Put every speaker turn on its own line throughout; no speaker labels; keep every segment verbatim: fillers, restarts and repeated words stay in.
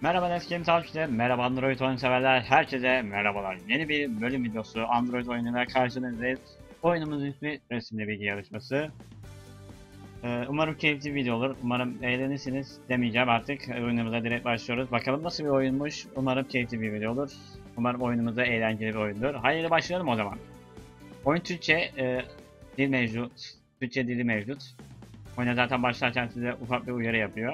Merhaba eski takipçiler, merhaba Android oyun severler, herkese merhabalar. Yeni bir bölüm videosu Android oyunuyla karşınızdayız. Oyunumuzun ismi resimli bilgi yarışması. Ee, umarım keyifli bir video olur, umarım eğlenirsiniz demeyeceğim artık. Oyunumuza direkt başlıyoruz. Bakalım nasıl bir oyunmuş, umarım keyifli bir video olur. Umarım oyunumuzda eğlenceli bir oyundur. Haydi başlayalım o zaman. Oyun Türkçe, e, dil mevcut, Türkçe dili mevcut. Oyuna zaten başlarken size ufak bir uyarı yapıyor.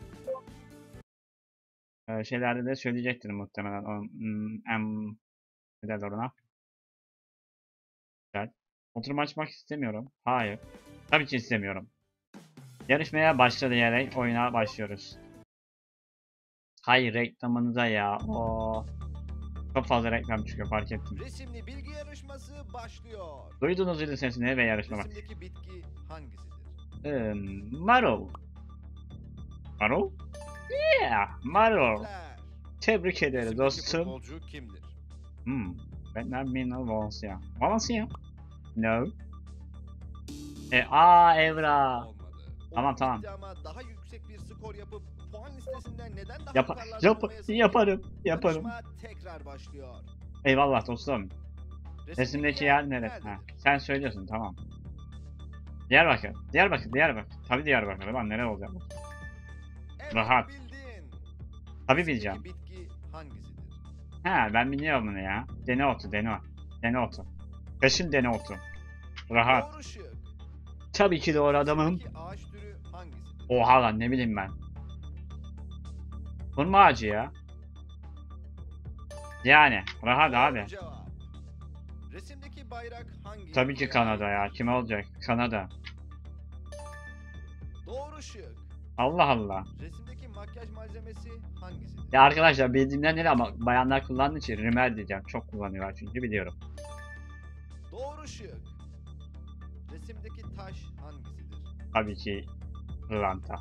Ee, şeylerde de söyleyecektir muhtemelen o hmm, em ne derler ona? Güzel. Oturum açmak istemiyorum. Hayır. Tabii ki istemiyorum. Yarışmaya başla diyerek oyuna başlıyoruz. Hayır reklamınıza ya. O çok fazla reklam çıkıyor fark ettim.
Resimli bilgi yarışması başlıyor.
Duyduğunuz zil sesini ve yarışma var.
Resimdeki bitki hangisidir?
Ee, marul. Marul? Yeah, marul.
Tebrikler.
Tebrik ederiz
Resimdeki
dostum.
futbolcu kimdir?
Hmm. Batman Minal Valencia. Valencia? No. E, aa Evra.
Olmadı.
Tamam,
Oyun
tamam.
bitti ama daha yüksek bir skor yapıp puan listesinden neden daha
Yap
yukarılarda
yap
olmayasın ki?
yaparım. Yaparım.
Yarışma tekrar başlıyor.
Eyvallah dostum.
Resimdeki
Resimdeki yer neresi?
nerededir?
Ha, sen söylüyorsun tamam. Diyarbakır. Diyarbakır, Diyarbakır. Tabii Diyarbakır. Lan nereye olacak?
Evet,
Rahat.
bildin.
Tabii
Resimdeki
bileceğim.
bitki hangisidir?
Ha ben biliyorum bunu ya. Dene otu, dene otu. Dene otu. Peşin dene otu. Rahat.
Doğru şık.
Tabii ki doğru adamım.
Resimdeki ağaç türü hangisidir?
Oha lan ne bileyim ben. Hurma ağacı ya. Yani rahat abi.
Doğru cevap. Resimdeki bayrak hangi
Tabii ki
ülkeye
Kanada
ait?
ya. Kim olacak? Kanada.
Doğru şık.
Allah Allah.
Resimdeki makyaj malzemesi hangisidir?
Ya arkadaşlar bildiğimden değil ama bayanlar kullandığı için rimel diyeceğim. Çok kullanıyorlar çünkü biliyorum.
Doğru şık. Resimdeki taş hangisidir?
Tabii ki Rılanta.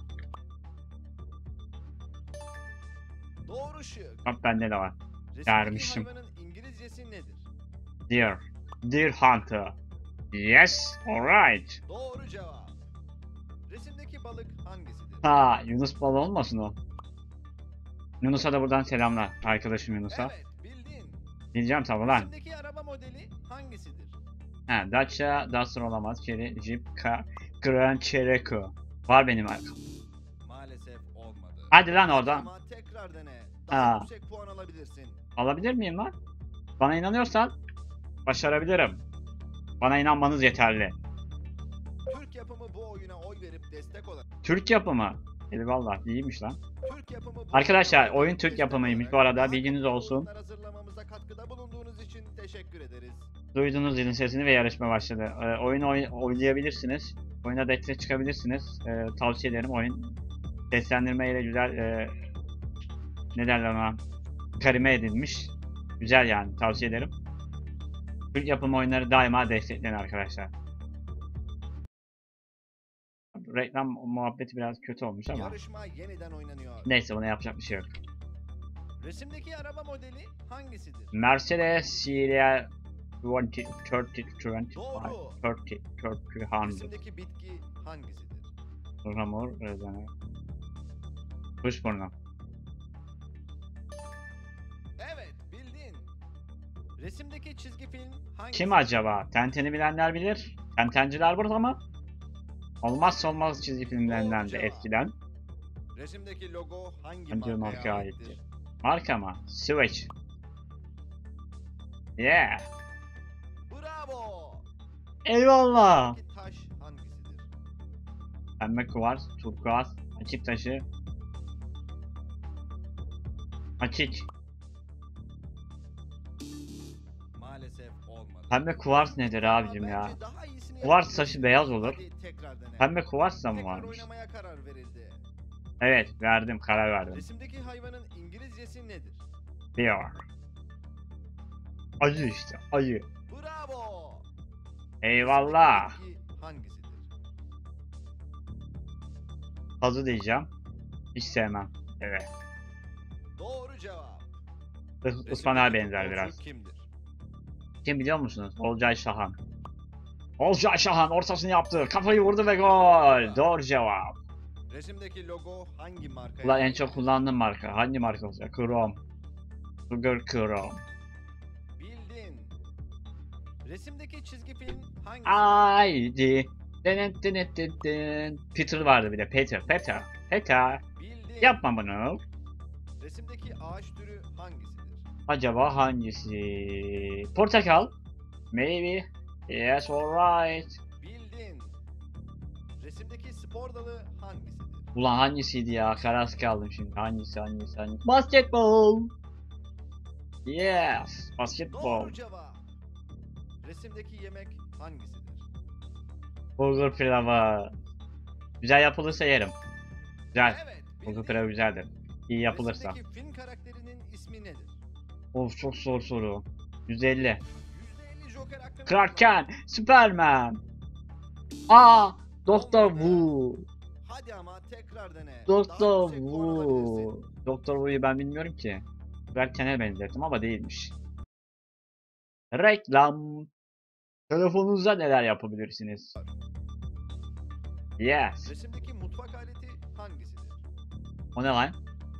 Doğru şık.
Bak bende de var.
Resimdeki
Dermişim.
hayvanın İngilizcesi nedir?
Deer. Deer Hunter. Yes, alright.
Doğru cevap. Resimdeki balık hangisidir?
Ha, Yunus balığı olmasın o. Yunus'a da buradan selamlar. Arkadaşım Yunus'a.
Evet, bildin.
Diyeceğim tabi lan.
Resimdeki araba modeli hangisidir?
Ha, Dacia, Duster olamaz. Cherry, Jeep, Car, Grand Cherokee. Var benim arkam.
Maalesef olmadı.
Hadi lan oradan.
Ama tekrar dene. Daha
Ha.
yüksek puan alabilirsin.
Alabilir miyim lan? Bana inanıyorsan başarabilirim. Bana inanmanız yeterli.
Türk yapımı bu oyuna oy verip destek olan.
Türk yapımı. Eyvallah iyiymiş lan.
Türk yapımı bu
Arkadaşlar,
oyuna
oyun
destek
Türk yapımıymış
olarak
bu arada,
daha
bilginiz
kaliteli
olsun.
oyunlar hazırlamamıza katkıda bulunduğunuz için teşekkür ederiz.
Duyduğunuz zilin sesini ve yarışma başladı. Ee, oyunu oy oynayabilirsiniz. Oyuna destek çıkabilirsiniz. Ee, tavsiye ederim oyun. Seslendirmeyle güzel e, ne derler ona? Karime edilmiş. Güzel yani tavsiye ederim. Türk yapımı oyunları daima destekleyin arkadaşlar. Reklam muhabbeti biraz kötü olmuş ama.
Yarışma yeniden oynanıyor.
Neyse buna yapacak bir şey yok.
Resimdeki araba modeli hangisidir?
Mercedes C L yirmi, otuz, yirmi beş,
Doğru.
otuz, otuz, yüz.
Resimdeki bitki hangisidir?
Ramur, rezene. Kuşburnu.
Evet, bildin. Resimdeki çizgi film hangisidir?
Kim acaba? Tenten'i bilenler bilir. Tentenciler burada mı? Olmazsa olmaz çizgi filmlerinden de
Doğru cevap.
eskiden.
Resimdeki logo hangi
Hangi
markaya,
markaya
aittir?
aittir? Marka mı? Switch. Yeah.
Bravo.
Eyvallah.
Resimdeki taş hangisidir?
Pembe kuvars, turkuaz, açık taşı. Açık.
Maalesef olmadı.
Pembe kuvars nedir
Ama
abicim ya?
bence daha iyisini
Kuvars
yapabilirsin.
taşı beyaz olur.
Hadi tekrar dene.
Pembe kuvars da mı
Tekrar
varmış?
oynamaya karar verildi.
Evet, verdim, karar verdim.
Resimdeki hayvanın İngilizcesi nedir?
Deer. Ayı işte, ayı.
Bravo.
Eyvallah.
Resimdeki bitki hangisidir?
Kazı diyeceğim. Hiç sevmem. Evet.
Doğru cevap.
Is- Ispanak'a
Resimdeki
benzer
futbolcu
biraz.
Kimdir?
Kim biliyor musunuz? Olcay Şahan. Olcay Şahan ortasını yaptı. Kafayı vurdu ve gol. Doğru cevap.
Resimdeki logo hangi markaya
Ulan en
ait?
çok kullandığım marka. Hangi marka olacak? Chrome. Sugar Chrome.
Bildin. Resimdeki çizgi film hangisi?
Haydi. Dın dın dın dın dın. Peter vardı bir de. Peter. Peter. Peter.
Bildin.
Yapma bunu.
Resimdeki ağaç türü hangisidir?
Acaba hangisi? Portakal. Maybe. Yes, alright.
Bildin. Resimdeki spor dalı hangisidir?
Ulan hangisiydi ya? Kararsız kaldım şimdi. Hangisi hangisi hangisi? Basketbol. Yes. Basketbol.
Doğru cevap. Resimdeki yemek hangisidir?
Bulgur pilavı. Güzel yapılırsa yerim. Güzel.
Evet.
Bulgur
bildin.
pilavı güzeldir. İyi yapılırsa.
Resimdeki film karakterinin ismi nedir?
Of çok zor soru. yüz elli.
yüzde elli Joker hakkını
Clark
kullan.
Kent. Superman. Aa. Doktor
Olmadı.
Wu.
Hadi ama tekrar dene. Daha
Doktor
yüksek puan alabilirsin.
Wu. Doktor Wu'yu ben bilmiyorum ki. Clark Kent'e benzettim ama değilmiş. Reklam. Telefonunuzda neler yapabilirsiniz? Yes.
Resimdeki mutfak aleti hangisidir?
O ne lan?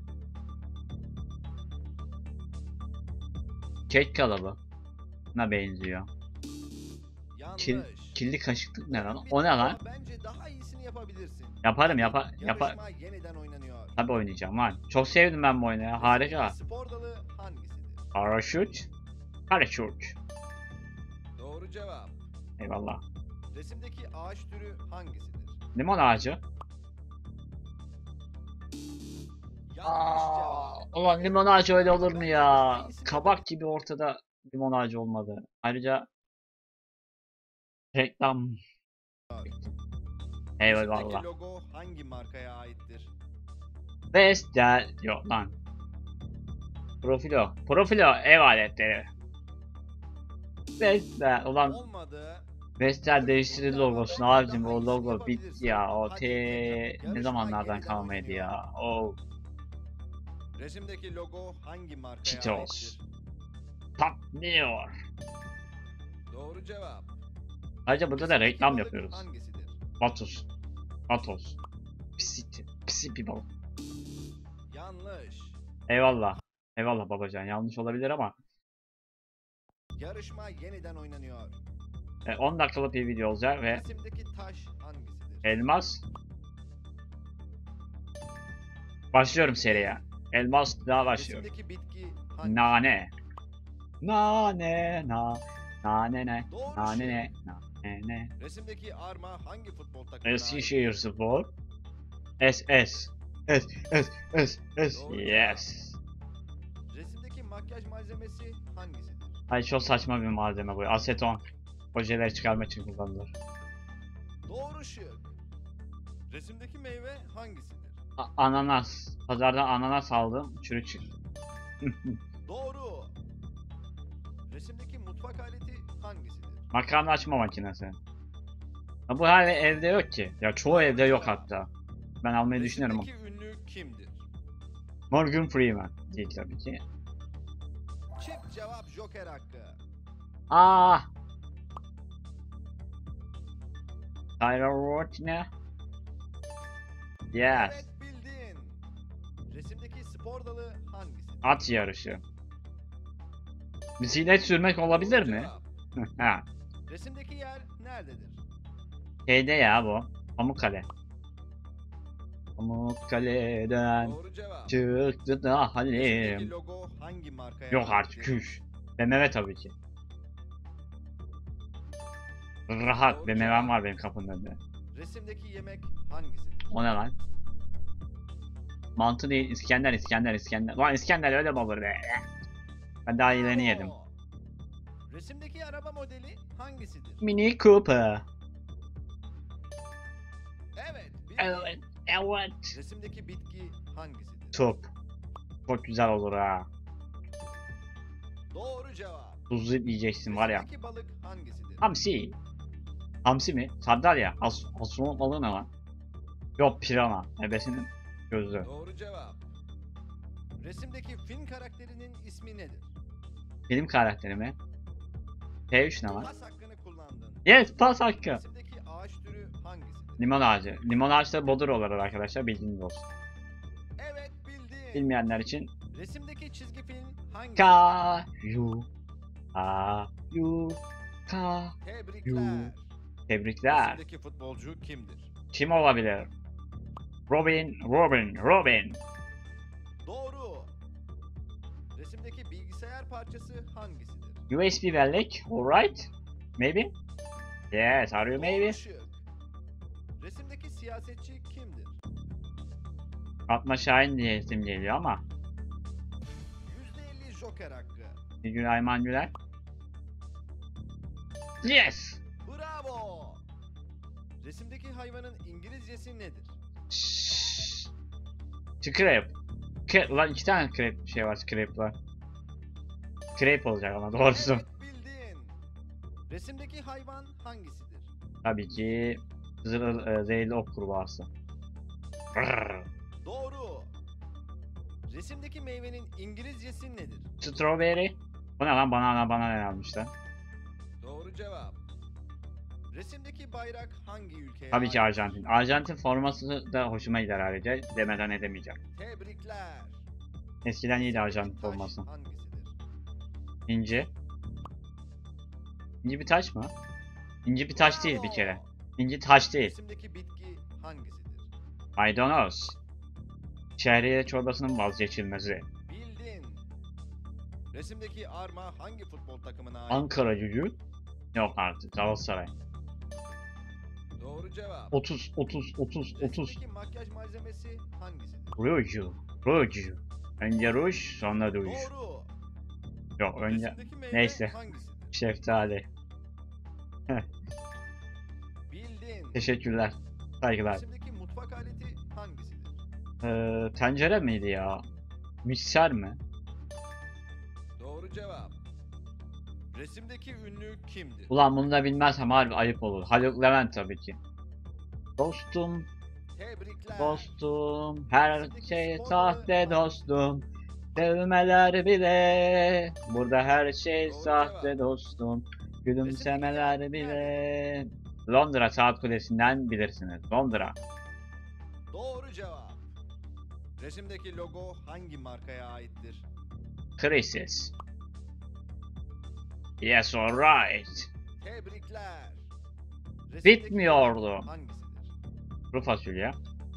Kek kalıbı. Ne benziyor?
Yanlış.
Kil, kirli kaşıklık ne lan?
Bir
O ne
daha
lan?
Bence daha iyisini yapabilirsin.
Yaparım yapa yapar.
Yarışma yeniden oynanıyor.
Tabii oynayacağım lan. Çok sevdim ben bu oyunu ya. Harika.
Resimdeki spor dalı hangisidir?
Paraşüt. Paraşüt.
Doğru cevap.
Eyvallah.
Resimdeki ağaç türü hangisidir?
Limon ağacı.
Yanlış
Aa,
cevap.
ulan limon ağacı öyle olur mu ya?
Daha iyisini
Kabak gibi ortada limon ağacı olmadı. Ayrıca reklam. Eyvallah.
Resimdeki logo hangi markaya aittir?
Vestel yok lan. Profilo. Profilo ev aletleri. Vestel. Ulan
Olmadı.
Vestel değiştirdi logosunu abicim. O logo
Yapabilirsin.
bitti ya. O
Hadi
te
tekrar.
ne
Yarışma
zamanlardan
yeniden
kalmaydı ya. Oh.
Resimdeki logo hangi markaya
Cheetos.
aittir?
Patlıyor.
Doğru cevap.
Ayrıca burada da
Resimdeki
reklam
balık
yapıyoruz.
Hangisidir?
Vatos. Vatos. Pisit. Pisi bir balık.
Yanlış.
Eyvallah. Eyvallah babacan. Yanlış olabilir ama
Yarışma yeniden oynanıyor.
e, on dakikalık bir video olacak ve
Resimdeki taş hangisidir?
elmas. Başlıyorum seriye. Elmas daha başlıyorum.
Resimdeki bitki hangisidir?
Nane. Nane na. Nane ne.
Doğru
Nane
şey.
ne. Nane ne.
Resimdeki arma hangi futbol takımına
Eskişehir Spor. S S. S S S S.
Doğru.
Yes.
ait? Resimdeki makyaj malzemesi hangisidir?
Ay çok saçma bir malzeme bu. Aseton. Ojeleri çıkarmak için kullanılır.
Doğru şık. Resimdeki meyve hangisidir?
A- ananas. Pazardan ananas aldım. Çürük çıktı.
Doğru. Resimdeki mutfak aleti hangisidir?
Makarna açma makinesi. Ya bu hala evde yok ki. Ya çoğu evde yok hatta. Ben almayı düşünüyorum.
Resimdeki ünlü kimdir?
Morgan Freeman. Değil tabii ki.
Çift cevap Joker hakkı.
Aa. Tyler Roth ne? Yes.
Evet bildin. Resimdeki spor dalı hangisidir?
At yarışı. Bisiklet sürmek olabilir
Doğru
mi?
cevap.
Ha.
Resimdeki yer nerededir?
Şeyde ya bu. Pamukkale. Pamukkale'den
Doğru cevap.
çıktı da
Resimdeki
halim.
logo hangi markaya
Yok artık
aittir?
küş. B M W tabii ki. Rahat
Doğru
B M W'm
cevap.
var benim kapının önünde.
Resimdeki yemek hangisidir?
O ne lan? Mantı değil, İskender, İskender, İskender. Lan İskender öyle mi olur be? Ben daha iyilerini yedim.
Bravo. Resimdeki araba modeli hangisidir?
Mini Cooper.
Evet. bildin.
Evet, evet.
Resimdeki bitki hangisidir?
Top. Çok güzel olur ha.
Doğru cevap.
Tuzlu yiyeceksin var ya.
Resimdeki balık hangisidir?
Hamsi. Hamsi mi? Sardalya. As Astronom balığı ne lan? Yok pirana. Ebesinin gözü.
Doğru cevap. Resimdeki film karakterinin ismi nedir?
Film karakteri mi? P üç ne lan?
Pas hakkını kullandın.
Yes, pas hakkı.
Resimdeki ağaç türü hangisidir?
Limon ağacı. Limon ağaçı da bodur olarak arkadaşlar, bildiğiniz olsun.
Evet bildin.
Bilmeyenler için
Resimdeki çizgi film hangisi?
Ka yu Ka yu Ka
Tebrikler.
Tebrikler.
Resimdeki futbolcu kimdir?
Kim olabilir? Robin, Robin, Robin.
Doğru. Resimdeki bilgisayar parçası hangisidir?
U S B bellek, alright? Maybe? Yes, are you maybe?
Doğru şık. Resimdeki siyasetçi kimdir?
Fatma Şahin diye isim geliyor ama.
yüzde elli Joker hakkı.
Bir gün Ayman Güler. Yes!
Bravo. Resimdeki hayvanın İngilizcesi nedir?
Şşş. Scrape. K Lan iki tane crepe şey var, scrape var. Crepe olacak ama doğrusu.
Evet bildin. Resimdeki hayvan hangisidir?
Tabii ki zır, e, zehirli ok kurbağası. Brrr.
Doğru. Resimdeki meyvenin İngilizcesi nedir?
Strawberry. Bu ne lan, bana bana ne almışlar?
Doğru cevap. Resimdeki bayrak hangi ülkeye
Tabii ki
ait?
Arjantin. Arjantin forması da hoşuma gider ayrıca. Demeden edemeyeceğim.
Tebrikler.
Eskiden iyiydi Arjantin
Resimdeki taş
forması.
hangisidir?
İnci. İnci bir taş mı? İnci bir taş değil bir
Bravo.
kere. İnci taş değil.
Resimdeki bitki hangisidir?
Maydanoz. Şehriye çorbasının vazgeçilmezi.
Bildin. Resimdeki arma hangi futbol takımına ait?
Ankara Gücü. Yok artık, Galatasaray.
Doğru cevap.
otuz, otuz, otuz, otuz.
Resimdeki makyaj malzemesi hangisidir?
Ruju. Ruju. Önce ruj, sonra ruj.
Doğru.
Yok önce
Resimdeki meyve
neyse.
hangisidir?
şeftali.
Bildin.
Teşekkürler. Saygılar.
Resimdeki mutfak aleti hangisidir?
Ee, tencere miydi ya? Mikser mi?
Doğru cevap. Resimdeki ünlü kimdir?
Ulan bunu da bilmezsem harbi ayıp olur. Haluk Levent tabii ki. Dostum,
Tebrikler.
dostum, her şey sahte dostum. Sevmeler bile, burada her şey
Doğru
sahte
cevap.
dostum. Gülümsemeler bile. Londra Saat Kulesi'nden bilirsiniz. Londra.
Doğru cevap. Resimdeki logo hangi markaya aittir?
Crisis. Yes, alright.
Tebrikler. Resimdeki
Bitmiyordu.
balık hangisidir?
Kuru fasulye.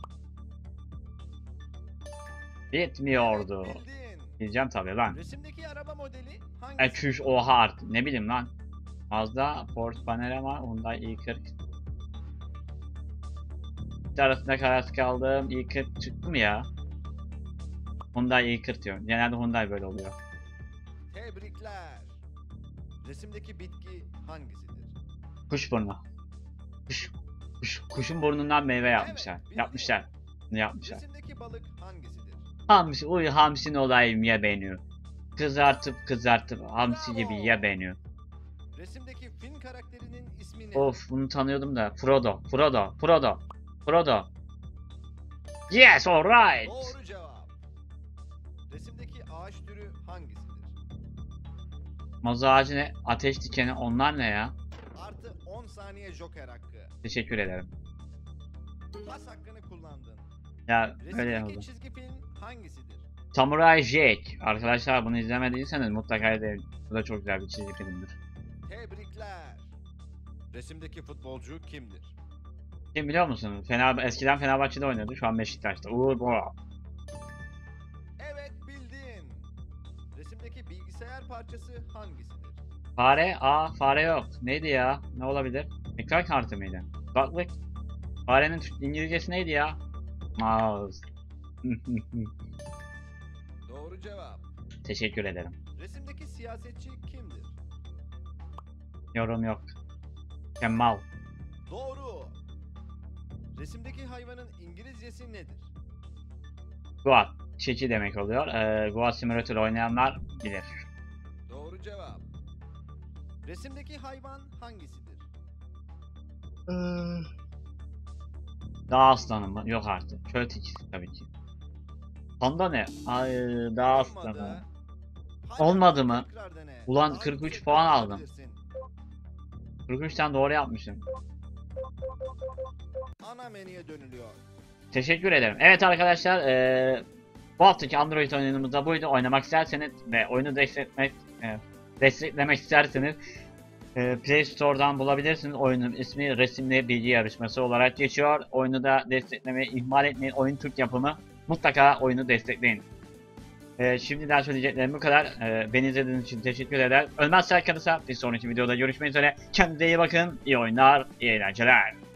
Bitmiyordu.
Evet, bildin.
Bileceğim tabii lan.
Resimdeki araba modeli
E
hangisidir?
çüş oha artık, ne bileyim lan. Mazda, Ford Panamera var, Hyundai i kırk. İkisi arasında kararsız kaldım. i kırk çıktı mı ya? Hyundai i kırk diyorum. Genelde Hyundai böyle oluyor.
Tebrikler. Resimdeki bitki hangisidir?
Kuşburnu. Kuş, kuş, kuşun burnundan meyve yapmışlar.
Evet, bildin.
yapmışlar. Ne yapmışlar?
Resimdeki balık hangisidir?
Hamsi, uy hamsin olayım ye beni. Kızartıp kızartıp hamsi gibi
Bravo.
ye beni.
Resimdeki film karakterinin ismi nedir?
Of, bunu tanıyordum da. Frodo, Frodo, Frodo, Frodo. Yes, alright.
Doğru cevap. Resimdeki ağaç türü hangisidir?
Moza ağacı ne? Ateş dikeni, onlar ne ya?
Artı on saniye joker hakkı.
Teşekkür ederim.
Pas hakkını kullandın.
Ya öyle
Resimdeki
oldu.
çizgi film hangisidir?
Samurai Jack. Arkadaşlar bunu izlemediyseniz mutlaka izleyin. Bu da çok güzel bir çizgi filmdir.
Tebrikler. Resimdeki futbolcu kimdir?
Kim biliyor musun? Fener eskiden Fenerbahçe'de oynuyordu. Şu an Beşiktaş'ta. Uğur Bora.
Evet bildin. Resimdeki bilgisayar parçası hangisidir?
Fare? Aa, fare yok. Neydi ya? Ne olabilir? Ekran kartı mıydı? Baklık. Farenin Türk- İngilizcesi neydi ya? Mouse.
Doğru cevap.
Teşekkür ederim.
Resimdeki siyasetçi kimdir?
Yorum yok. Kemal.
Doğru. Resimdeki hayvanın İngilizcesi nedir?
Goat. Çeki demek oluyor. Ee, Goat Simulator oynayanlar bilir.
Doğru cevap. Resimdeki hayvan hangisidir?
Dağ aslanı mı? Yok artık. Çöl tilkisi tabii ki. Panda ne? Ay, dağ aslanı.
Olmadı. Hadi
Olmadı
ama
mı?
tekrar dene.
Ulan
Daha
kırk üç
yüksek
puan
puan
aldım.
alabilirsin.
kırk üçten doğru yapmışım.
Ana menüye dönülüyor.
Teşekkür ederim. Evet arkadaşlar, eee, bu haftaki Android oyunumuz da buydu. Oynamak isterseniz ve oyunu desteklemek e, desteklemek isterseniz e, Play Store'dan bulabilirsiniz. Oyunun ismi Resimli Bilgi Yarışması olarak geçiyor. Oyunu da desteklemeyi ihmal etmeyin. Oyun Türk yapımı. Mutlaka oyunu destekleyin. E, şimdiden söyleyeceklerim bu kadar. E, beni izlediğiniz için teşekkür eder. Ölmez kalırsa bir sonraki videoda görüşmek üzere. Kendinize iyi bakın. İyi oyunlar, iyi eğlenceler.